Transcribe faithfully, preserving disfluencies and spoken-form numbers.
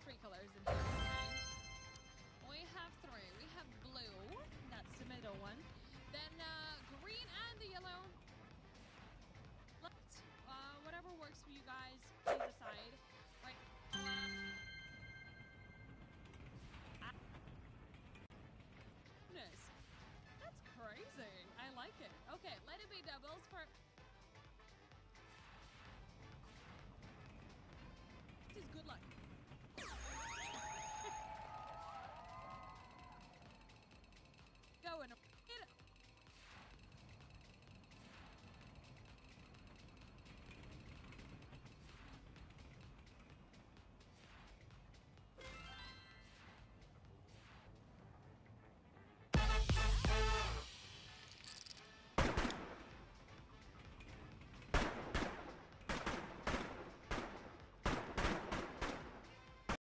three colors in here. Okay? We have three. We have blue. That's the middle one.